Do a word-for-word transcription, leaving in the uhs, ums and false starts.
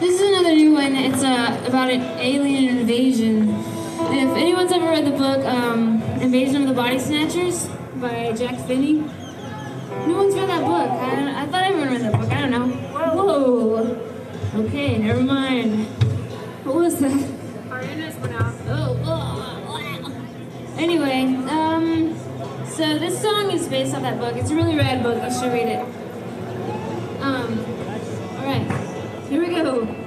This is another new one. It's uh, about an alien invasion. If anyone's ever read the book um, Invasion of the Body Snatchers by Jack Finney, no one's read that book. I, I thought everyone read that book. I don't know. Whoa. Okay, never mind. What was that? Our internet went out. Oh, oh, wow. Anyway, um, so this song is based off that book. It's a really rad book. You should read it. Um, all right, here we go.